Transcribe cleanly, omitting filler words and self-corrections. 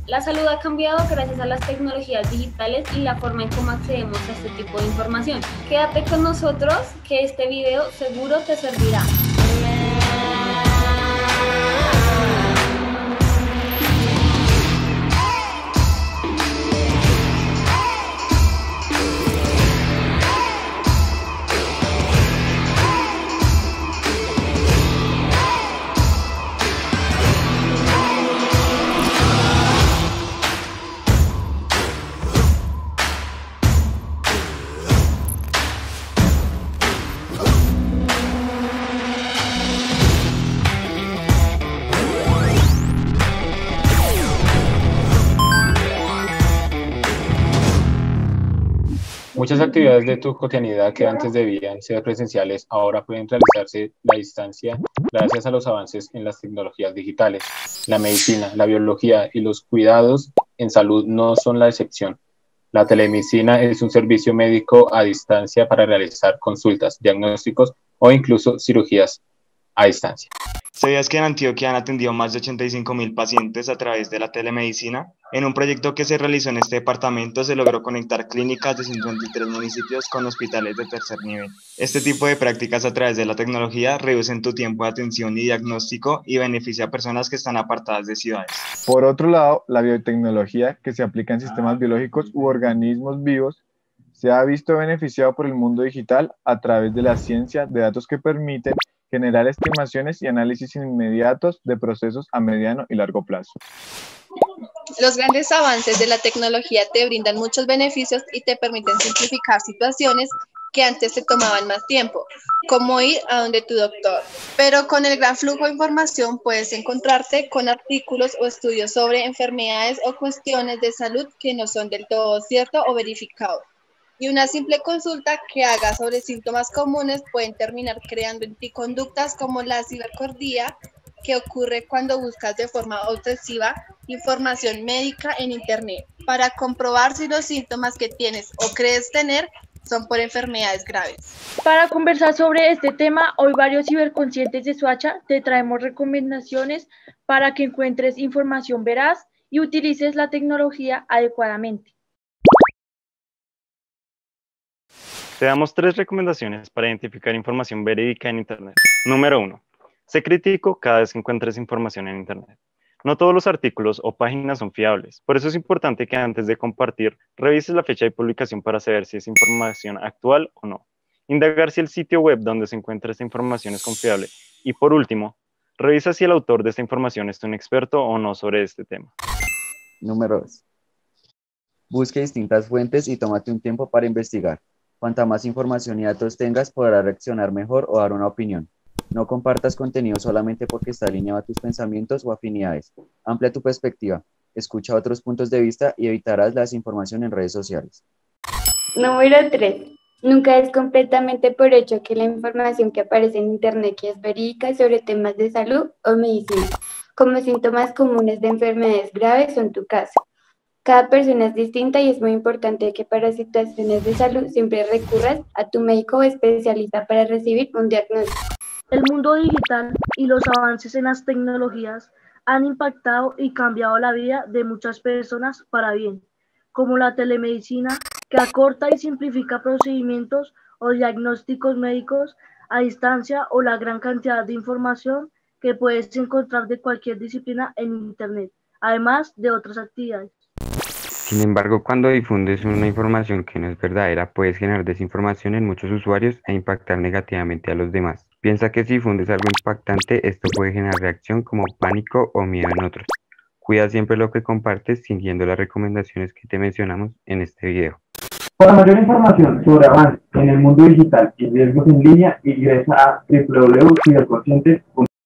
La salud ha cambiado gracias a las tecnologías digitales y la forma en cómo accedemos a este tipo de información. Quédate con nosotros que este video seguro te servirá. Muchas actividades de tu cotidianidad que antes debían ser presenciales ahora pueden realizarse a distancia gracias a los avances en las tecnologías digitales. La medicina, la biología y los cuidados en salud no son la excepción. La telemedicina es un servicio médico a distancia para realizar consultas, diagnósticos o incluso cirugías a distancia. ¿Sabías que en Antioquia han atendido más de 85.000 pacientes a través de la telemedicina? En un proyecto que se realizó en este departamento se logró conectar clínicas de 53 municipios con hospitales de tercer nivel. Este tipo de prácticas a través de la tecnología reducen tu tiempo de atención y diagnóstico y beneficia a personas que están apartadas de ciudades. Por otro lado, la biotecnología que se aplica en sistemas biológicos u organismos vivos se ha visto beneficiado por el mundo digital a través de la ciencia de datos que permiten generar estimaciones y análisis inmediatos de procesos a mediano y largo plazo. Los grandes avances de la tecnología te brindan muchos beneficios y te permiten simplificar situaciones que antes te tomaban más tiempo, como ir a donde tu doctor. Pero con el gran flujo de información puedes encontrarte con artículos o estudios sobre enfermedades o cuestiones de salud que no son del todo cierto o verificado. Y una simple consulta que hagas sobre síntomas comunes pueden terminar creando en ti conductas como la cibercordía, que ocurre cuando buscas de forma obsesiva información médica en Internet para comprobar si los síntomas que tienes o crees tener son por enfermedades graves. Para conversar sobre este tema, hoy varios ciberconscientes de Soacha te traemos recomendaciones para que encuentres información veraz y utilices la tecnología adecuadamente. Te damos 3 recomendaciones para identificar información verídica en Internet. Número 1. Sé crítico cada vez que encuentres información en Internet. No todos los artículos o páginas son fiables. Por eso es importante que antes de compartir, revises la fecha de publicación para saber si es información actual o no. Indagar si el sitio web donde se encuentra esta información es confiable. Y por último, revisa si el autor de esta información es un experto o no sobre este tema. Número 2. Busque distintas fuentes y tómate un tiempo para investigar. Cuanta más información y datos tengas, podrás reaccionar mejor o dar una opinión. No compartas contenido solamente porque está alineado a tus pensamientos o afinidades. Amplia tu perspectiva, escucha otros puntos de vista y evitarás la desinformación en redes sociales. Número 3. Nunca es completamente por hecho que la información que aparece en Internet que es verídica sobre temas de salud o medicina, como síntomas comunes de enfermedades graves o en tu caso. Cada persona es distinta y es muy importante que para situaciones de salud siempre recurras a tu médico o especialista para recibir un diagnóstico. El mundo digital y los avances en las tecnologías han impactado y cambiado la vida de muchas personas para bien, como la telemedicina, que acorta y simplifica procedimientos o diagnósticos médicos a distancia, o la gran cantidad de información que puedes encontrar de cualquier disciplina en Internet, además de otras actividades. Sin embargo, cuando difundes una información que no es verdadera, puedes generar desinformación en muchos usuarios e impactar negativamente a los demás. Piensa que si difundes algo impactante, esto puede generar reacción como pánico o miedo en otros. Cuida siempre lo que compartes siguiendo las recomendaciones que te mencionamos en este video. Para mayor información sobre avances en el mundo digital y riesgos en línea, ingresa a www.ciberconscientes.com.